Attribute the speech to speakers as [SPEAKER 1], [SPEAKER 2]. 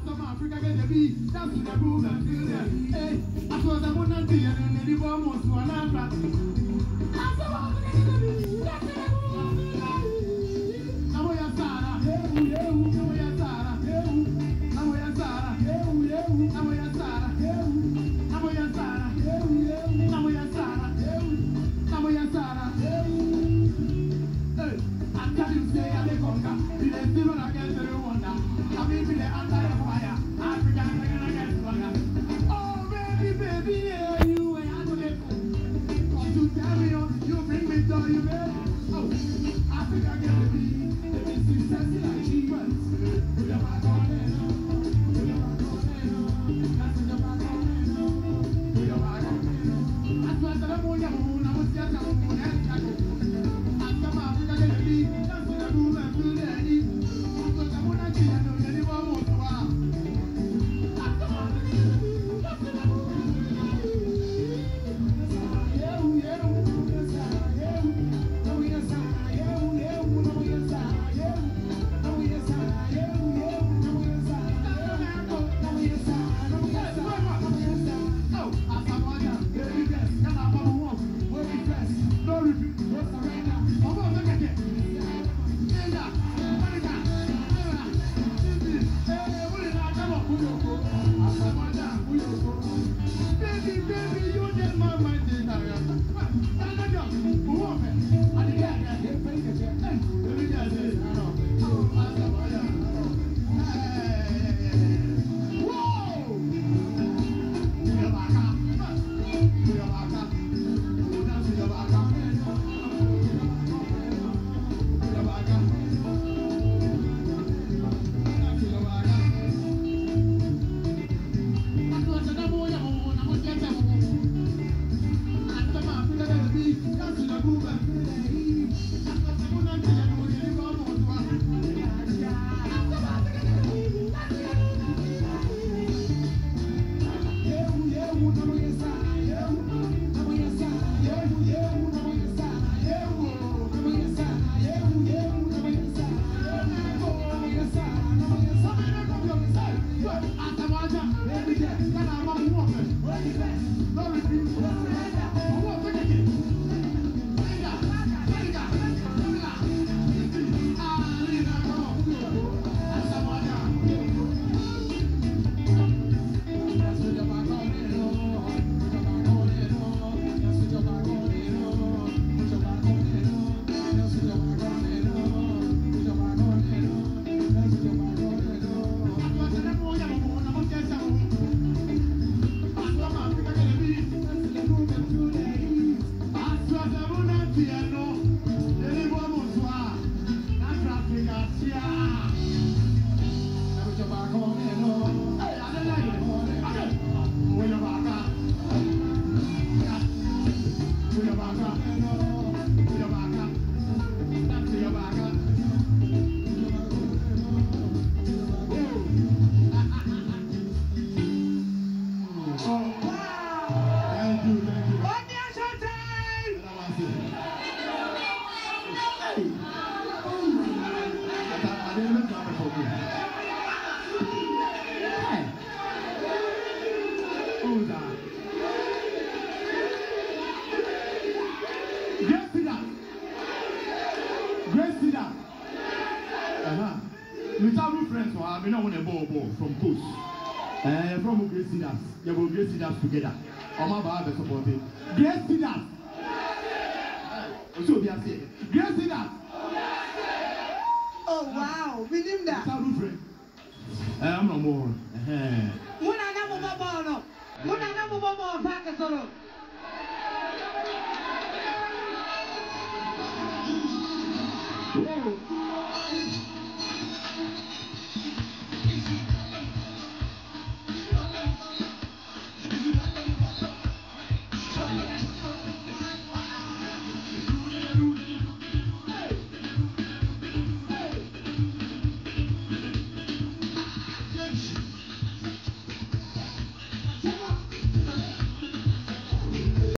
[SPEAKER 1] Some Africa get the beat, that's the move and feel it. Hey, I saw the one and the other, and the bomb was to an answer. I saw the beat, that's the move and feel it. Now we are Sarah, now we are Sarah, now we are Sarah, now we are Sarah, now we are Sarah, now we are Sarah, now we are Sarah, now we are Sarah. Hey, I tell you, say I dey conquer, we dey still on against the wonder. I mean, we dey under the fire, Africa against fire. Oh, baby, yeah, you and I know that. Cause you tell me, you bring me joy, you baby. Oh, Africa get the beat, they be successful like cheapers. We are back on it, we are back on it, that's the back on it, we are back on it. That's why the moon, I was just a moon and taco. After my Africa get the beat, that's the move and feel the heat. Because the moon and tea, I know you never want to wow. After my Africa get the beat, that's the move and feel the heat. Yeah, now we are Sarah, yeah, now we are Sarah, yeah, now we are Sarah, yeah, now we are Sarah, now we are Sarah, now we are Sarah, now we are Sarah, now we are Sarah. Oh, Asamoah, baby dress, can I have a walk? Where we dress, no repeat, no surrender. Oh, look at it. Linda, Monica, Ella, Cindy, hey, what is that? Come on, Uyoko, Asamoah, Uyoko. Baby, you just my mind. We don't want a ball from Coast. From Grace Cedars. You will Grace Cedars together. Oma Baba supported. Grace Cedars. So we are saying Grace Cedars.
[SPEAKER 2] Oh wow, we name that.
[SPEAKER 1] I'm no more.
[SPEAKER 2] Muna na mo ball. Muna na mo ball pack solo. Oh.